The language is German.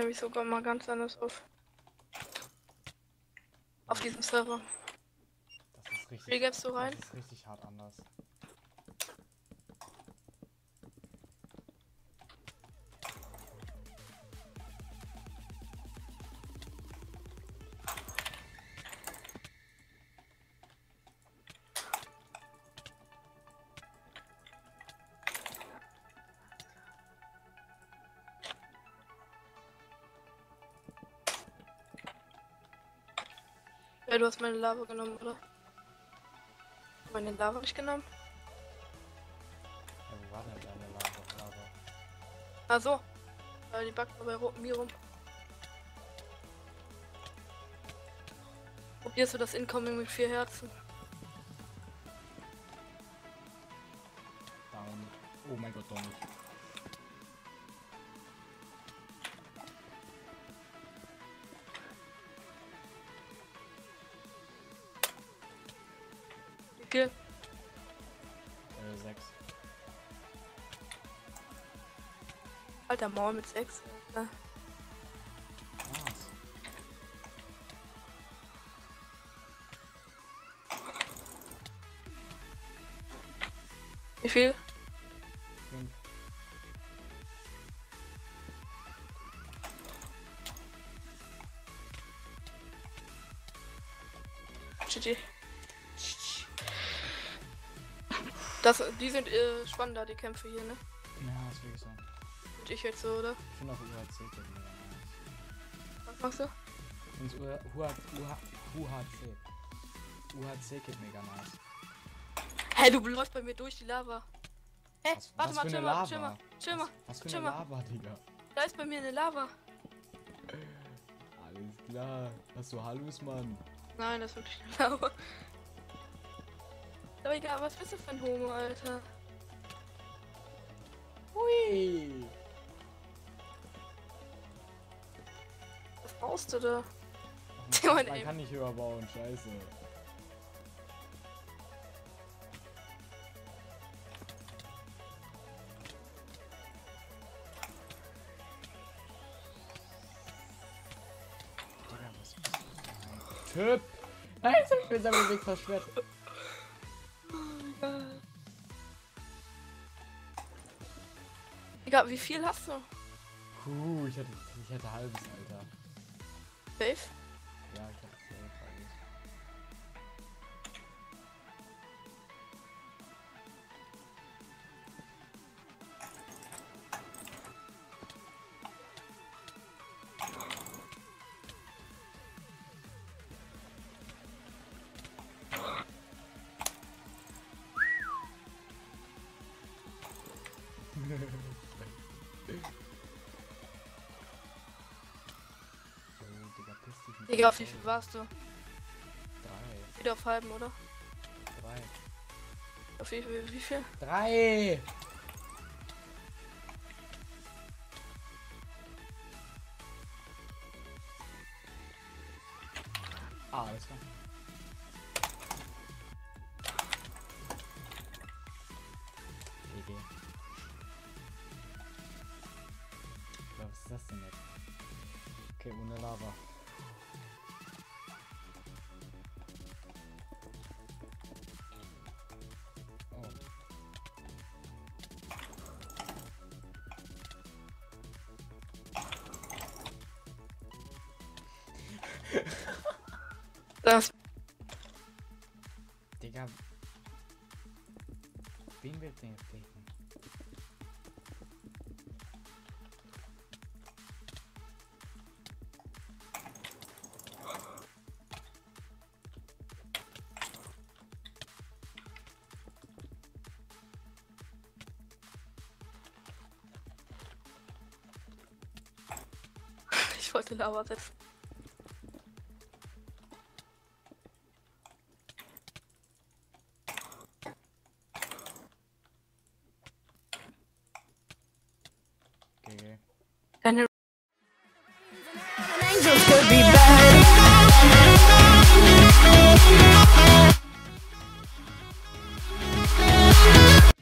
nämlich sogar mal ganz anders auf. Auf diesem Server. Das ist richtig. Wie gibst du rein? Das ist richtig hart anders. Ja, du hast meine Lava genommen, oder? Meine Lava nicht genommen? Ja, wo war denn deine Lava? Ach so. Die backt nur bei mir rum. Probierst du das Incoming mit 4 Herzen? Down. Oh mein Gott, doch nicht. Wie viel? 6. Alter, Maul mit 6. Ja. Was? Wie viel? 5. GG. Die sind spannender, die Kämpfe hier, ne? Ja, ist wirklich so. Und ich jetzt so, oder? Ich finde auch UHC geht mega nice. Was machst du? Und UHC geht mega nice. Hey, du läufst bei mir durch die Lava. Hey, warte mal, für chill eine mal, Lava? chill mal, chill mal. Was für chill eine mal. Lava, Digga? Da ist bei mir eine Lava. Alles klar. Hast du Hallus, Mann? Nein, das ist wirklich eine Lava. Aber egal, was bist du für ein Homo, Alter? Hui! Was brauchst du da? Man kann nicht höher bauen, scheiße. Digga, was ist das? Typ! Nein, jetzt hab ich mir seinen Weg versperrt. Egal, wie viel hast du? Ich hatte halbes, Alter. Safe? Ja, ich hatte safe alles. Digga, auf wie viel warst du? 3. Wieder auf halben, oder? 3. Auf wie viel? 3! Ah, alles klar. GG. Was ist das denn jetzt? Okay, ohne Lava. Oh. Das. Digga. Wen will den jetzt ficken? Ich wollte Lava setzen. GG. Deine Angels could be bad.